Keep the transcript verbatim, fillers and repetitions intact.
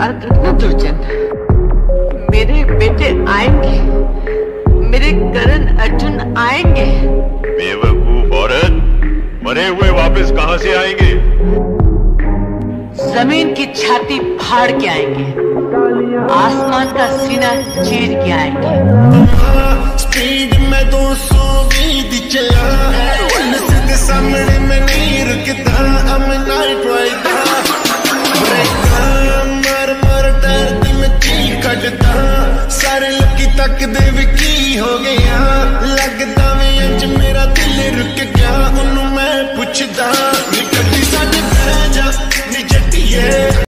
याद रखना दुर्जन, मेरे बेटे आएंगे, मेरे करण अर्जुन आएंगे। बेवकूफ औरत, मरे हुए वापस कहां से आएंगे? जमीन की छाती फाड़ के आएंगे, आसमान का सीना चीर के आएंगे। स्पीड में दो सौ बीस चला, सीधे सामने में नहीं रुकता। I'm a night rider, मर मर दर्द में चीख कटता। सारे लोग तक दे भी की हो गया, लगता में अंज मेरा दिल रुक गया। उन्होंने मैं पुछदा